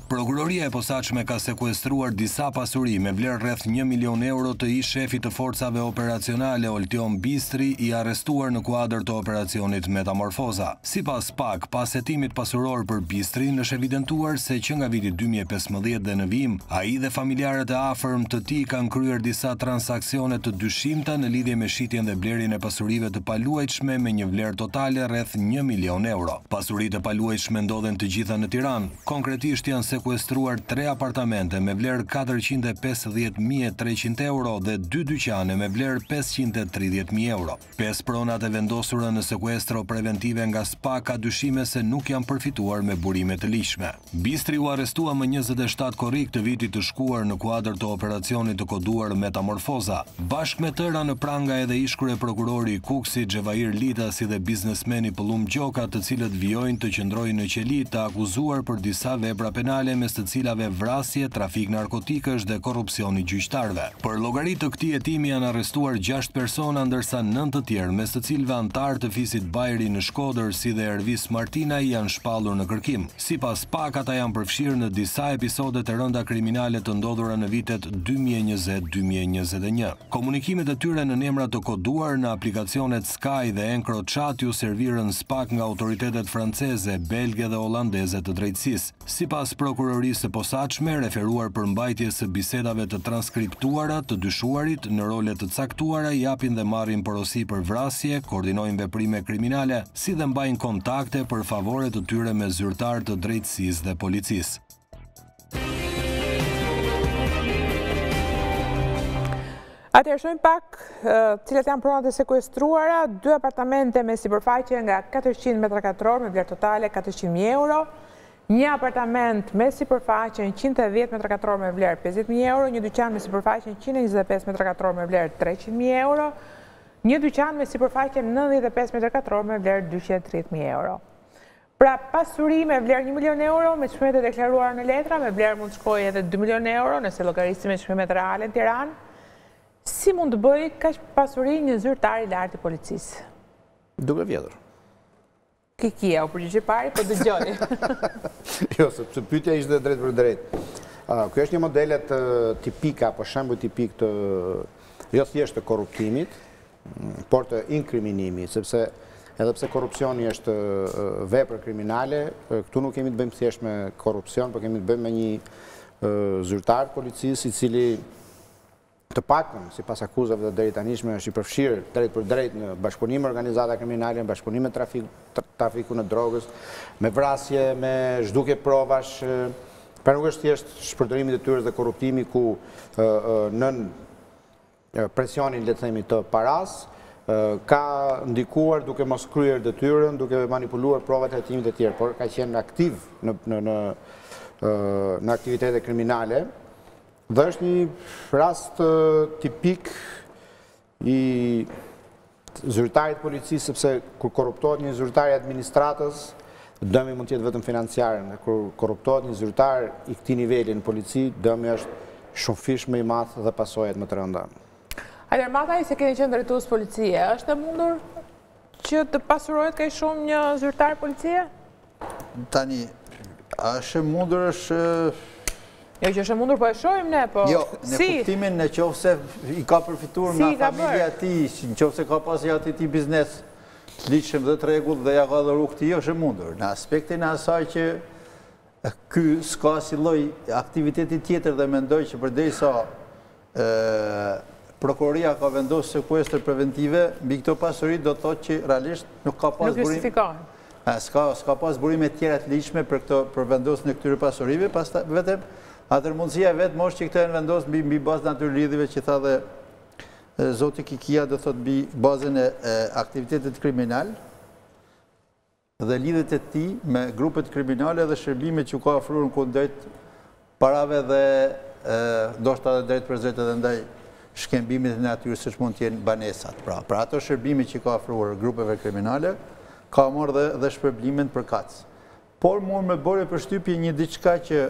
Prokuroria e posaçme ka sekuestruar disa pasuri me vlerë rreth 1 milion euro të ish shefit të forcave operacionale Oltion Bistri i arrestuar në kuadër të operacionit Metamorfoza. Sipas PAK, pas hetimit pasuror për Bistrin, është evidentuar se që nga viti 2015 dhe në vim, ai dhe familjarët e afërm të tij kanë kryer disa transaksione të dyshimta në lidhje me shitjen dhe blerjen e pasurive të paluajtshme me një vlerë totale rreth 1 milion euro. Pasuritë e paluajtshme ndodhen të gjitha në Tiranë. Konkretisht janë sekuestruar 3 apartamente me vlerë 450.300 euro dhe 2 dyqane me vlerë 530.000 euro. 5 pronat e vendosura në sekuestro preventive nga SPA ka dyshime se nuk janë përfituar me burime të ligjshme. Bistri u arrestua më 27 korrik të vitit të shkuar në kuadër të operacionit të koduar Metamorfoza. Bashkë me tëra në pranga edhe ishkure prokurori i Kuksit, Xhevair Lita, si dhe biznesmeni Pëllum Gjoka, të cilët vijojnë të qëndrojnë në qeli të akuzuar për disa vepra penale mes të cilave vrasje, trafik narkotikësh dhe korrupsioni gjyqtarëve. Për llogaritë të këtij hetimi janë arrestuar 6 persona ndërsa 9 të tjerë, mes të cilëve antar të fisit Bajri në Shkodër si dhe Ervis Martina janë shpallur në kërkim. Sipas PAK, ata janë përfshirë në disa episode të rënda kriminale të ndodhura në vitet 2020-2021. Komunikimet e tyre në emra të koduar në aplikacionet Sky dhe EncroChat ju servirën SPAK nga autoritetet franceze, belge dhe holandeze të drejtësisë. Sipas prokurorisë së posaçme, referuar për mbajtje së bisedave të transkriptuara të dyshuarit në role të caktuara, japin dhe marrin porosi për vrasje, koordinojnë veprime kriminale, si dhe mbajnë kontakte për favore të tyre me zyrtar të drejtësisë dhe policisë. Atëherë shohim pak cilat janë pronat e sekuestruara, 2 apartamente me sipërfaqe nga 400 m2 me vlerë totale 400.000 euro, një apartament me sipërfaqe 110 m2 me vlerë 50.000 euro, një dyqan me sipërfaqe 125 m2 me vlerë 300.000 euro, një dyqan me sipërfaqe 95 m2 me vlerë 230.000 euro. Pra pasuri me vlerë 1 milion euro me çmimet e deklaruara në letra, me vlerë mund të shkojë edhe 2 milion euro nëse llogarisim me çmimet reale në Tiranë. Si mund të bëjë kaq pasuri një zyrtar i lartë i policisë? Duke vjedhur. Kikia, u përgjigje pari, po dëgjoj. Jo, sepse pyetja ishte drejt për drejt. Kjo është një modelet tipika, apo shembull tipik të jo thjesht të korruptimit, por të inkriminimit, sepse edhe pse korrupsioni është vepër kriminale, këtu nuk kemi të bëjmë thjesht me korrupsion, por kemi të bëjmë me një zyrtar policisë i cili të paktën, sipas akuzave të deri tanishme, është i përfshirë drejt për drejt në bashkëpunim me organizata kriminale, në bashkëpunim me trafiku në drogës, me vrasje, me zhdukje provash, pra nuk është thjesht shpërdorimit e tyre dhe korruptimi ku nën presionin, le të themi, të paras, ka ndikuar duke mos kryer detyrën, duke manipuluar provat e hetimit e tjerë, por ka qenë aktiv në aktivitete kriminale. Dhe është një rast tipik i zyrtarit policisë, sepse kur korruptohet një zyrtar i administratës, dëmi mund të jetë vetëm financiare, dhe kur korruptohet një zyrtar i këtij niveli në polici, dëmi është shumë fish më i madh dhe pasojat më të rënda. Atëherë Mataj, se keni qenë drejtues policie, është e mundur që të pasurohet kaq shumë një zyrtar policie? Tani, është e mundur është Jo që është e mundur, po e shohim ne, po... Jo, në kuptimin në qofë se i ka përfituar nga familja ti, në qofë se ka pasi ati ti biznes të liqëm dhe të regull dhe ja ka dhëru këti, është e mundur. Në aspektin asaj që ky s'ka si loj aktiviteti tjetër dhe mendoj që përdejsa prokuroria ka vendosë sekuestër preventive, mbi këto pasurit do të thotë që realisht nuk ka pas burim... Nuk justifikohen. S'ka pas burime tjera të liqme për vendosë në këtyre pasurive, pas vetëm atër mundësia vetë mosh që këtë e në vendosë mbi bazë natyrë lidhive që tha dhe Zoti Kikia do thot mbi bazën e aktivitetet kriminal dhe lidhet e ti me grupet kriminale dhe shërbime që ka ofruar në kundrejt parave dhe ndoshta dhe drejt për zëtë dhe ndaj shkembimit e natyrës që mund t'jenë banesat. Pra ato shërbime që ka ofruar grupeve kriminale ka marrë dhe shpërblimin për kacë. Por mund me bërë për shtypje një diçka që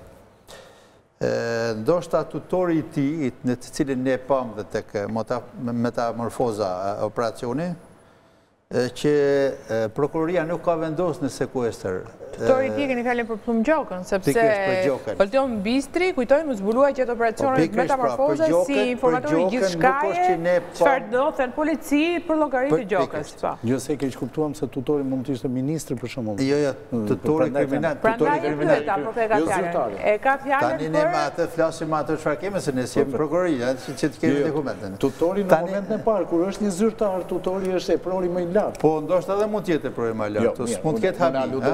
ndoshta tutori i ti, në të cilin ne pam dhe tek metamorfoza operacioni, që prokuroria nuk ka vendosë në sekuestër Doktori ti keni fjalën për Plum Gjokën, sepse Oltion Bistri, kujtojmë, zbuluaj që operacionet metamorfoze si informatori gjithçkaje, çfarë do thënë polici për llogaritë të Gjokës. Jo se keq kuptuam se tutori mund të ishte ministri për shembull. Jo, tutori kriminal, tutori kriminal. E ka fjalën tani ne me atë flasim atë çfarë kemi se ne si prokurori, që të kemi dokumentin. Tutori në momentin e parë kur është një zyrtar, tutori është e prori më i lartë. Po ndoshta edhe mund të jetë prori më i lartë, mund të ketë hapi.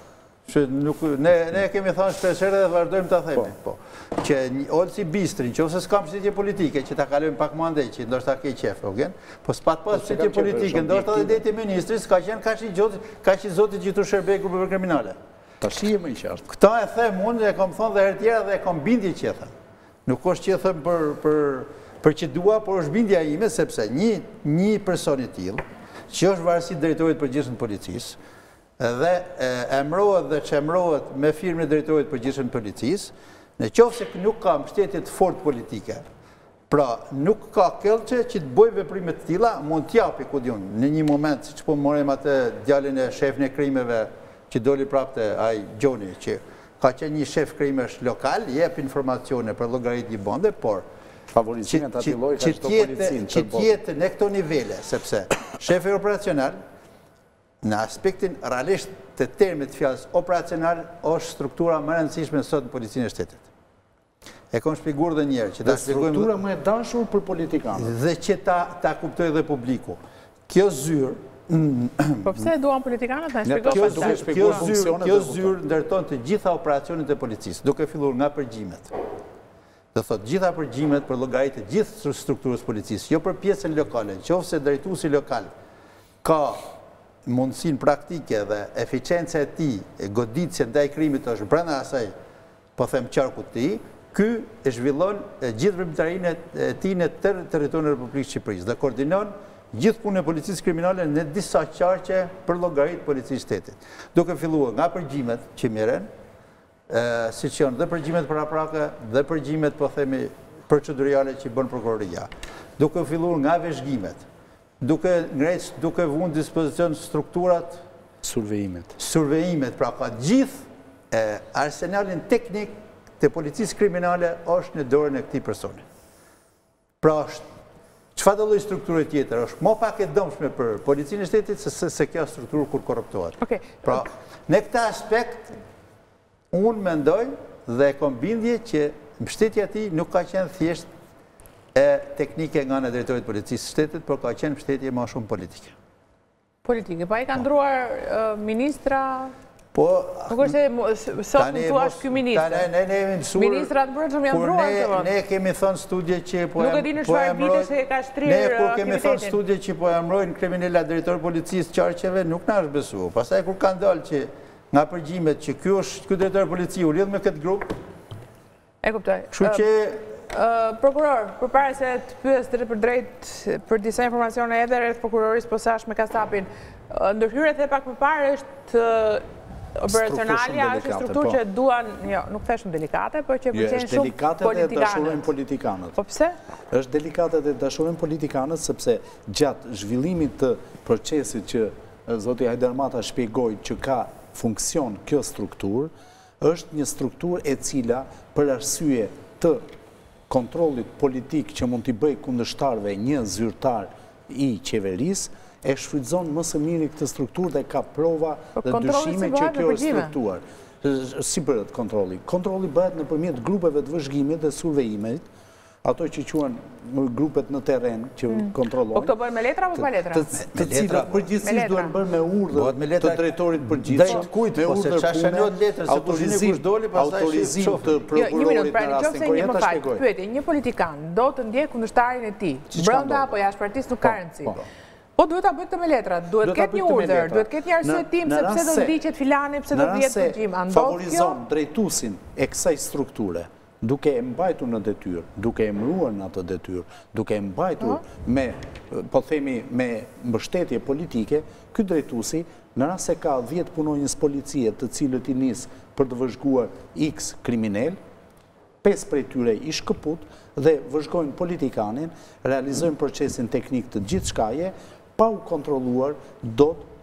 Ne kemi thënë shpeshherë dhe vazhdojmë ta themi, po. Që Olsi Bistri, nëse s'ka mbështetje politike, që ta kalojmë pak më andej, që ndoshta ke qef, po s'pat pas mbështetje politike, ndoshta edhe deti ministri s'ka qenë kaq i zotit që tu shërbej grupeve kriminale. Tash je më i qartë. Këta e them unë, e kam thënë dhe herë tjera dhe e kam bindje që e them. Nuk është që e them për që dua, por është bindja ime, sepse një person i tillë, që është varësi drejtorit përgjithshëm të policisë, dhe emrohet dhe çemrohet me firmën e drejtorit përgjithshëm të policisë, në qoftë se nuk ka mbështetje të fortë politike, pra nuk ka kellçe që të bëjë veprime të tilla, mund t'japi ku diun, në një moment, siç po morëm atë djalin e shefin e krimeve që doli prapte ai Gjoni, që ka qenë një shef krimesh lokal, jep informacione për llogaritje bonde, por që tjetë në këto nivele, sepse shefi operacional, në aspektin realisht të termit të fjalës operacional, është struktura më e rëndësishme sot në policinë e shtetit. E kam shpjeguar edhe një herë që ta shpjegojmë. Struktura më e dashur për politikanët. Dhe që ta kuptoj edhe publiku. Kjo zyrë. Po pse duan politikanët ta shpjegojnë? Kjo zyrë ndërton të gjitha operacionet e policisë, duke filluar nga përgjimet. Do thotë gjitha përgjimet për llogaritë të gjithë strukturës policisë, jo për pjesën lokale, qofse drejtuesi lokal ka mundësinë praktike dhe eficiencë e tij, goditje ndaj krimit është brenda asaj, po them qarku të tij, ky e zhvillon gjithë veprimtarinë e tij në territorin e Republikës së Shqipërisë dhe koordinon gjithë punën e policisë kriminale në disa qarqe për llogaritë policisë shtetit. Duke filluar nga përgjimet që merren, siç janë dhe përgjimet paraprake dhe përgjimet, po themi, procedurale që bën prokuroria. Duke filluar nga veshgimet, duke vënë në dispozicion strukturat survejimet, pra ka gjithë arsenalin teknik të policisë kriminale është në dorën e këtij personi. Pra është çfarë do lloj strukture tjetër, është më pak e dëmshme për policinë e shtetit se kjo strukturë kur korruptohet. Pra, në këtë aspekt unë mendoj dhe kam bindje që mbështetja e tij nuk ka qenë thjesht teknike nga ana e drejtorit të policisë së shtetit, por ka qenë mbështetje më shumë politike. Politike, pa i ka ndruar ministra. Po, nuk është se sot më thua ky ministër. Ministrat brendshëm janë ndruar. Ne kemi thënë studje që po nuk e di në çfarë vite se ka shtrirë. Ne kur kemi thënë studje që po emrojnë kriminalat drejtor policisë qarqeve, nuk na është besuar. Pastaj kur kanë dalë që nga përgjimet që ky drejtor policie u lidh me këtë grup. E kuptoj. Kështu që prokuror, përpara se të pyes drejt për drejt për disa informacione edhe rreth prokurorisë posaçme Kastapin, ndërhyrjet e pak më parë është operacionalja, është strukturë që duan, jo, nuk thashëm delikate, por që pëlqejnë shumë politikanët. Po pse? Është delikate dhe dashurojnë politikanët sepse gjatë zhvillimit të procesit që zoti Hajdarmata shpjegoi që ka funksion kjo strukturë, është një strukturë e cila për arsye të kontrollit politik që mund t'i bëj kundërshtarëve një zyrtar i qeverisë, e shfrytëzon më së miri këtë strukturë dhe ka prova dhe dyshime që kjo është struktuar. Si bëhet kontrolli? Kontrolli bëhet nëpërmjet grupeve të vëzhgimit dhe survejimit, ato që quhen grupet në terren që kontrollojnë. Po këto bëhen me letra apo pa letra? Të cilat përgjithsisht duhen bërë me urdhër të drejtorit përgjithshëm, me urdhër pune, autorizim të prokurorit në rastin kur janë ta shpjegoj. Pyetje, një politikan do të ndjek kundërshtarin e tij, brenda apo jashtë partisë nuk ka rëndësi. Po duhet ta bëjë këtë me letra, duhet ketë një urdhër, duhet ketë një arsyetim se pse do ndiqet filani, pse do vjet përgjim. Favorizon drejtuesin e kësaj strukture, duke e mbajtur në detyrë, duke e mbruar në atë detyrë, duke e mbajtur me, po themi, me mbështetje politike, ky drejtuesi, në rast se ka 10 punonjës policie të cilët i nis për të vëzhguar X kriminal, 5 prej tyre i shkëput dhe vëzhgojnë politikanin, realizojnë procesin teknik të gjithë shkaje, pa u kontroluar dot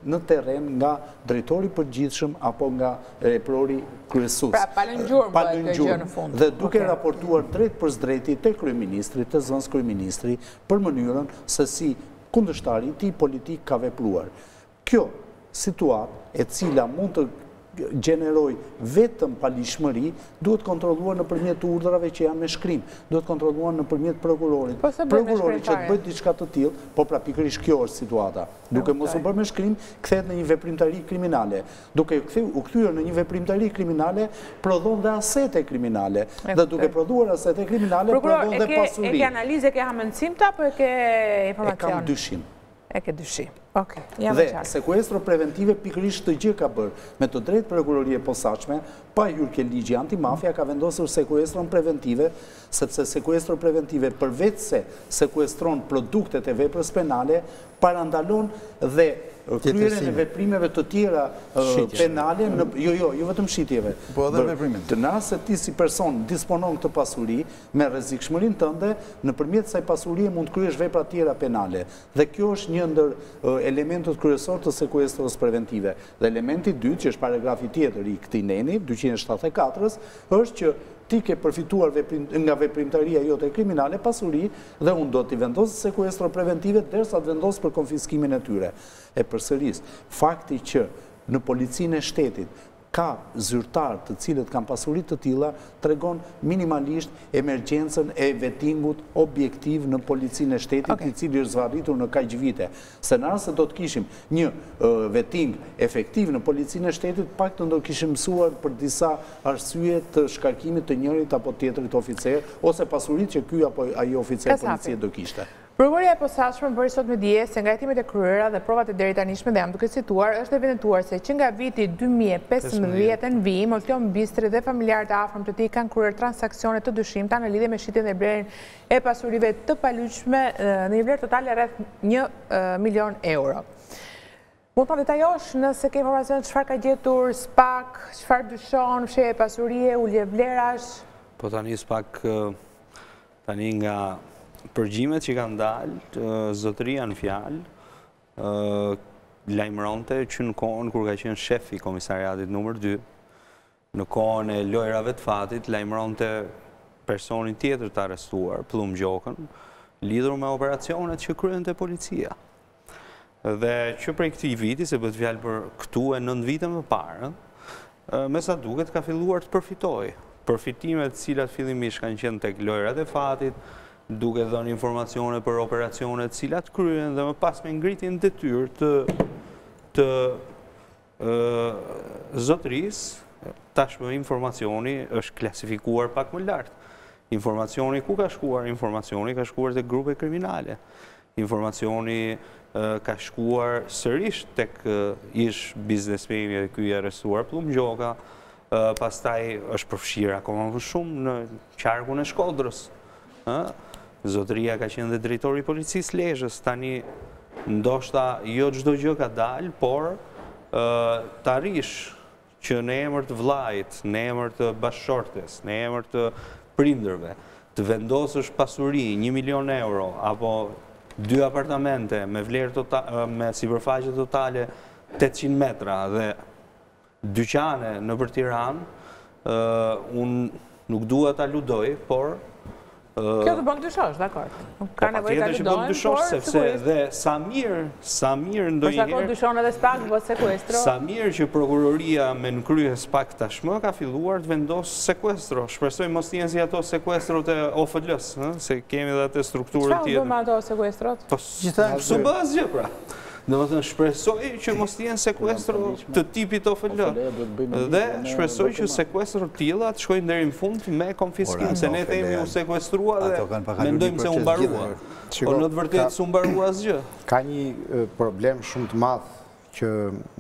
në terren nga drejtori përgjithshëm apo nga reprori kryesus. Pra palëngjur në fund. Dhe duke raportuar drejt për drejti te kryeministri, te zëvendës kryeministri për mënyrën se si kundërshtari i tij politik ka vepruar. Kjo situatë e cila mund të gjeneroj vetëm palishmëri, duhet kontrolluar nëpërmjet urdhrave që janë me shkrim, duhet kontrolluar nëpërmjet prokurorit. Prokurori që të bëjë diçka të tillë, po pra pikërisht kjo është situata. Duke mos u bërë me shkrim, kthehet në një veprimtari kriminale. Duke u kthyer në një veprimtari kriminale, prodhon dhe asete kriminale. Dhe duke prodhuar asete kriminale, prodhon dhe pasuri. E ke analizë, e ke hamendësimta apo e ke informacion? E kam dyshim. E ke dyshim. Dhe sekuestro preventive pikërisht të gjë ka bërë. Me të drejtë prokuroria e posaçme, pa hyrë ke ligji antimafia, ka vendosur sekuestron preventive, sepse sekuestro preventive përveç se sekuestron produktet e veprës penale, parandalon dhe kryerjen e veprimeve të tjera penale, jo vetëm shitjeve. Po edhe veprimet. Të rast se ti si person disponon këtë pasuri me rrezikshmërinë tënde, nëpërmjet kësaj pasurie mund të kryesh vepra të tjera penale. Dhe kjo është një ndër elementët kryesor të sekuestros preventive. Dhe elementi i dytë, që është paragrafi tjetër i këtij neni, 274-s, është që ti ke përfituar nga veprimtaria jote kriminale pasuri dhe unë do t'i vendosë sekuestro preventive derisa të vendosë për konfiskimin e tyre. E përsëris, fakti që në policinë e shtetit ka zyrtar të cilët kanë pasurit të tilla tregon minimalisht emergjencën e vettingut objektiv në policinë e shtetit, i cili është zvarritur në kaq vite. Se në rast se do të kishim një vetting efektiv në policinë e shtetit, paktën do kishim mësuar për disa arsye të shkarkimit të njërit apo tjetrit oficer, ose pasurit që ky apo ai oficer policie do kishte. Prokuroria e posaçme bëri sot me dije se nga hetimet e kryera dhe provat e deri tanishme dhe jam duke cituar, është evidentuar se që nga viti 2015 në vijim, Oltjon Bistri dhe familjarët e afërm të tij kanë kryer transaksione të dyshimta në lidhje me shitjen dhe blerjen e pasurive të palyshme në një vlerë totale rreth 1 milion euro. Mund të detajosh nëse ke informacion çfarë ka gjetur SPAK, çfarë dyshon, fshehje pasurie, ulje vlerash? Po tani SPAK tani nga përgjimet që kanë dalë, zotëria në fjalë, lajmëronte që në kohën kur ka qenë shefi i komisariatit numër 2, në kohën e lojrave të fatit, lajmëronte personin tjetër të arrestuar, Plum Gjokën, lidhur me operacionet që kryente policia. Dhe që prej këtij viti, se bëhet fjalë për këtu e 9 vite më parë, me sa duket ka filluar të përfitojë. Përfitimet cilat fillimisht kanë qenë tek lojrat e fatit, duke dhënë informacione për operacionet cilat kryen dhe më pas me ngritjen detyrë të zotërisë, tashmë informacioni është klasifikuar pak më lartë. Informacioni ku ka shkuar? Informacioni ka shkuar te grupe kriminale. Informacioni ka shkuar sërish tek ish biznesmeni ky i arrestuar Plum Gjoka, pastaj është përfshirë akoma më shumë në qarkun e Shkodrës. Zotëria ka qenë dhe drejtori i policisë Lezhës, tani ndoshta jo çdo gjë ka dalë, por të arrish që në emër të vllajit, në emër të bashkëshortes, në emër të prindërve, të vendosësh pasuri 1 milion euro apo 2 apartamente me vlerë me sipërfaqe totale 800 metra dhe dyqane nëpër Tiranë, unë nuk dua ta ludoj, por kjo të bën dyshosh, dakord. Ka nevojë ta ludojmë, dyshosh sepse dhe sa mirë ndonjëherë. Por sa dyshon edhe SPAK bëhet sekuestro. Sa mirë që prokuroria me nënkrye SPAK tashmë ka filluar të vendosë sekuestro. Shpresoj mos jenë si ato sekuestrot e OFL-s, se kemi edhe atë strukturën tjetër. Çfarë bën ato sekuestrot? Po s'u bë asgjë pra. Domethënë shpresoj që mos jenë sekuestro të tipit OFL. Dhe shpresoj që sekuestro të tilla të shkojnë deri në fund me konfiskim, se ne themi u sekuestrua dhe mendojmë se u mbarua. Por në të vërtetë s'u mbarua asgjë. Ka një problem shumë të madh që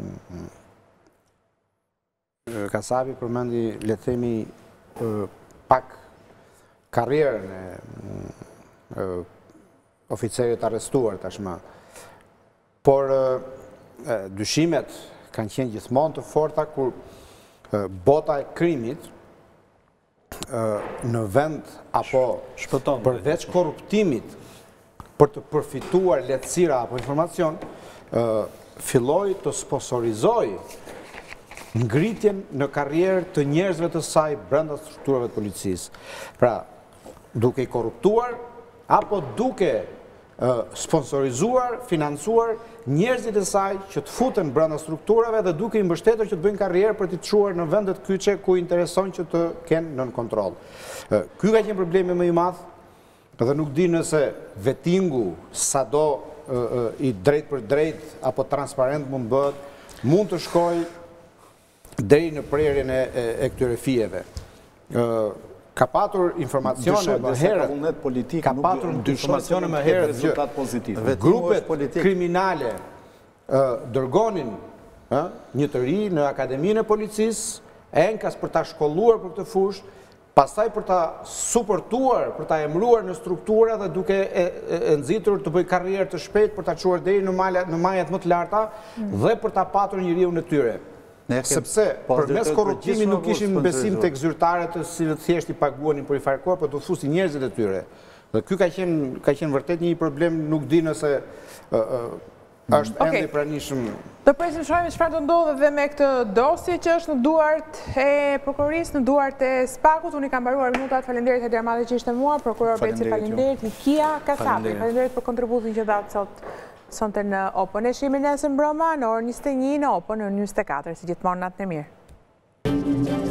Kasapi përmendi, le të themi, pak karrierën e oficerit arrestuar tashmë. Por dyshimet kanë qenë gjithmonë të forta kur bota e krimit në vend apo përveç korruptimit për të përfituar lehtësira apo informacion, filloj të sponsorizoj ngritjen në karrierë të njerëzve të saj brenda strukturave të policisë. Pra, duke i korruptuar, apo duke sponsorizuar, financuar njerëzit e saj që të futen brenda strukturave dhe duke i mbështetur që të bëjnë karrierë për t'i çuar në vendet kyçe ku intereson që të kenë nën kontroll. Ky ka qenë problemi më i madh, dhe nuk di nëse vettingu sado i drejt për drejt apo transparent mund të shkojë deri në prerjen e këtyre fijeve. Ka patur informacione më herët, ka patur informacione më herët që grupet kriminale dërgonin një të ri në Akademinë e Policisë, enkas për ta shkolluar për këtë fushë, pastaj për ta suportuar, për ta emëruar në struktura dhe duke e nxitur të bëjë karrierë të shpejtë për ta çuar deri në majat më të larta dhe për ta patur njeriu në tyre. Sepse përmes korruptimit nuk kishim besim tek zyrtarët të cilët thjesht i paguanin për i farkuar, por do të fusin njerëzit e tyre. Dhe ky ka qenë vërtet një problem, nuk di nëse është ende i pranishëm. Do presim shohim çfarë do ndodhë dhe me këtë dosje që është në duart e prokurorisë, në duart e SPAK-ut. Unë i kam mbaruar minutat. Faleminderit Hajder Mallaj që ishte mua, prokuror Beci, faleminderit Nikia Kasapi, faleminderit për kontributin që datë sonte në Opo. Ne shihemi nesër mbrëma në orën 21 në Opo në orën 24, si gjithmonë natën e mirë.